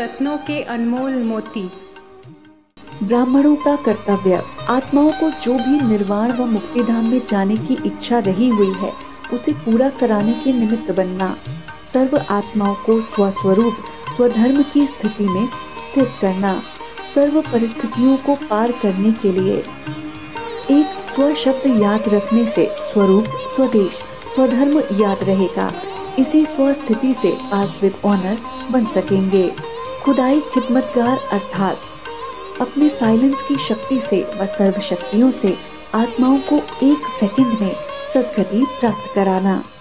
रत्नों के अनमोल मोती। ब्राह्मणों का कर्तव्य, आत्माओं को जो भी निर्वाण व मुक्तिधाम में जाने की इच्छा रही हुई है उसे पूरा कराने के निमित्त बनना, सर्व आत्माओं को स्वस्वरूप स्वधर्म की स्थिति में स्थित करना, सर्व परिस्थितियों को पार करने के लिए एक स्व शब्द याद रखने से स्वरूप, स्वदेश, स्वधर्म याद रहेगा। इसी स्व स्थिति से पास विद ऑनर बन सकेंगे। खुदाई खिदमतगार अर्थात अपने साइलेंस की शक्ति से व सर्व शक्तियों से आत्माओं को एक सेकंड में सद्गति प्राप्त कराना।